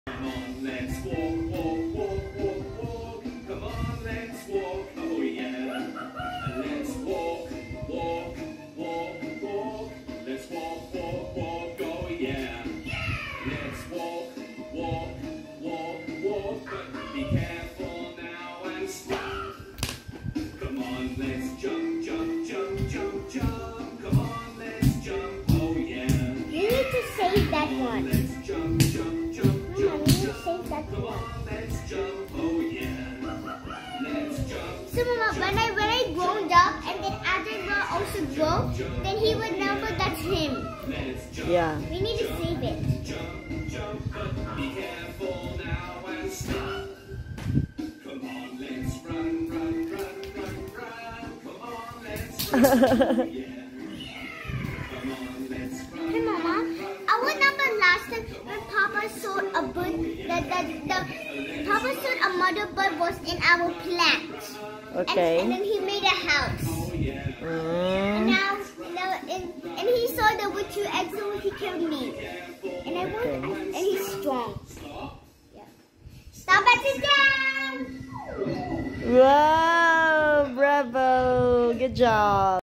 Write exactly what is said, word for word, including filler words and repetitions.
Come on, let's walk, walk, walk, walk, walk. Come on, let's walk, oh yeah. Let's walk, walk, walk, walk. Let's walk, walk, walk, oh yeah. Let's walk, walk, walk, walk. But be careful now and stop. Come on, let's jump, jump, jump, jump, jump. Come on, let's jump, oh yeah. You need to save that Come on, one. let's jump, jump, jump, Mama, jump, you need to jump. save that Come one. on, let's jump, oh yeah. Let's jump. So Mama, when I when I grown up and then Aldwayne will also grow, then he would know that that's him. Let's jump. Yeah. We need to save it. Jump, jump, but be careful now and stop. Come on, let's run, run, run, run, run. Come on, let's run. Oh, yeah. Come on, let's run. Hey Mama, I remember last time when Papa saw a bird, that the, the, Papa saw a mother bird was in our plant. Okay. And, and then he made a house. Oh, yeah. And Mm. now, now and, and he saw the with two eggs, so he killed me. And I want, and he's strong. Yeah. Stop at the dam! Wow, bravo. Good job.